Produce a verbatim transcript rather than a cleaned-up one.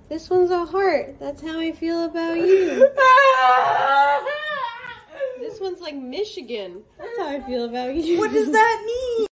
This one's a heart. That's how I feel about you. This one's like Michigan. That's how I feel about you. What does that mean?